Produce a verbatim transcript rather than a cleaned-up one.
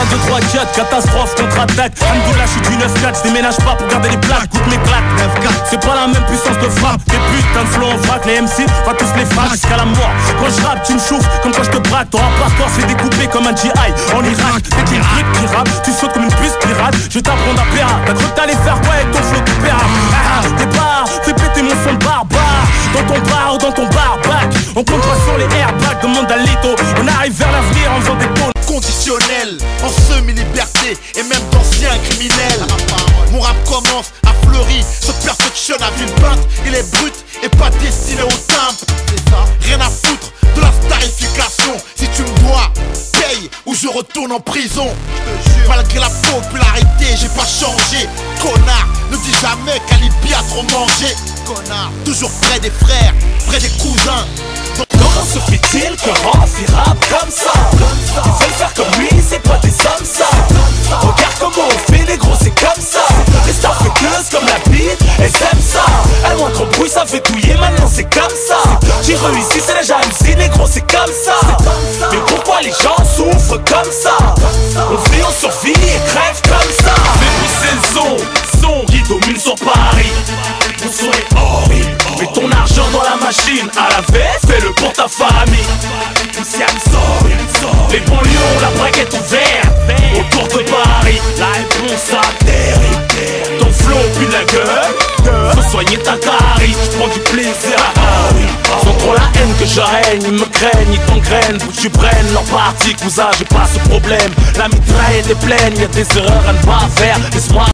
deux, trois, quatre, catastrophe, contre-attaque. Alhamdoulilah, je suis du neuf quatre, je déménage pas pour garder les plaques. Goûte mes claques, neuf quatre, c'est pas la même puissance de frappe. Des putains de flow en vrac, les M C, va tous les frappes jusqu'à la mort. Quand je rappe, tu me chauffes comme quand je te braque. Ton rap par corps se fait découper comme un G I en Irak. Dès qu'il y a une grippe qui rappe, tu sautes comme une puce pirate. Je t'apprends à péra, t'as cru que t'allais faire quoi avec ton flow de péra? Ah, départ, fais péter mon son de barbare. Dans ton bar ou dans ton barbac, on compte pas sur les airbags, demande à Lito. On arrive vers l'avenir en faisant des tôles conditionnel, en semi-liberté et même d'anciens criminels. Mon rap commence à fleurir, se perfectionne à ville peinte. Il est brut et pas destiné au timbre. Rien à foutre de la starification. Si tu me dois, paye ou je retourne en prison. Malgré la popularité, j'ai pas changé. Connard, ne dis jamais qu'Alibi a trop mangé. Connard, toujours près des frères, près des cousins. Comment se fait-il que Rafi rappe comme ça? Ils veulent faire comme lui, c'est pas des hommes ça. Regarde comment on fait les gros, c'est comme ça. Les stars fêteuses comme la bite, elles aiment ça. Elles montrent au bruit, ça fait touiller, maintenant c'est comme ça. J'ai réussi, c'est déjà réussi, les gros, c'est comme ça. Mais pourquoi les gens souffrent comme ça? On vit, on survit et crève comme ça. Mais puis c'est le son, son qui domine sur Paris. Mon son est horrible. Mets ton argent dans la machine, à la veste, fais-le pour ta famille. Si I'm sorry, les banlieues, la braquette ouverte autour de Paris, la réponse à terrible. Ton flow puis la gueule, faut soigner ta carie. Tu prends du plaisir, ah oui. Sans trop la haine que je règne, ils me craignent, ils t'engrainent. Faut que tu prennes leur partie, cousin, j'ai pas ce problème. La mitraille est pleine, y'a des erreurs à ne pas faire. Laisse-moi